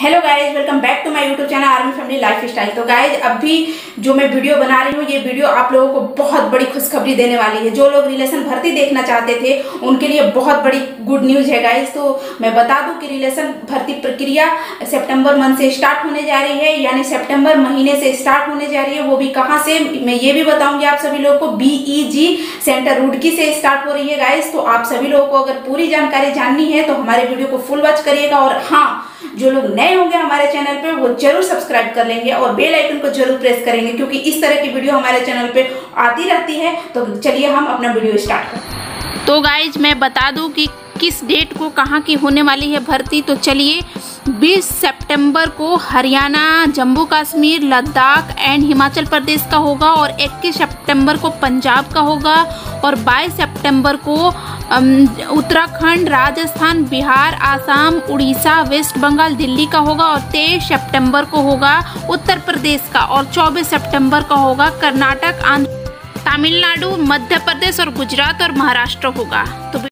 Hello guys, welcome back to my YouTube channel army family lifestyle. तो guys अभी जो मैं video बना रही हूँ, ये वीडियो आप लोगों को बहुत बड़ी खुशखबरी देने वाली है। जो लोग रिलेशन भर्ती देखना चाहते थे उनके लिए बहुत बड़ी गुड न्यूज है गाइज। तो मैं बता दूं कि रिलेशन भर्ती प्रक्रिया सितंबर मंथ से स्टार्ट होने जा रही है, यानी सितंबर महीने से स्टार्ट होने जा रही है। वो भी कहाँ से, मैं ये भी बताऊंगी आप सभी लोगों को। BEG सेंटर रुड़की से स्टार्ट हो रही है गाइज। तो आप सभी लोगों को अगर पूरी जानकारी जाननी है तो हमारे वीडियो को फुल वॉच करिएगा। और हाँ, जो लोग नए होंगे हमारे चैनल पे वो जरूर सब्सक्राइब कर लेंगे और बेल आइकन को जरूर प्रेस करेंगे, क्योंकि इस तरह की वीडियो हमारे चैनल पे आती रहती है। तो चलिए हम अपना वीडियो स्टार्ट करें। तो गाइज मैं बता दूं कि किस डेट को कहाँ की होने वाली है भर्ती। तो चलिए, 20 सितंबर को हरियाणा, जम्मू कश्मीर, लद्दाख एंड हिमाचल प्रदेश का होगा, और 21 सितंबर को पंजाब का होगा, और 22 सितंबर को उत्तराखंड, राजस्थान, बिहार, आसाम, उड़ीसा, वेस्ट बंगाल, दिल्ली का होगा, और 23 सितंबर को होगा उत्तर प्रदेश का, और 24 सितंबर का होगा कर्नाटक, आंध्र, तमिलनाडु, मध्य प्रदेश और गुजरात और महाराष्ट्र होगा। तो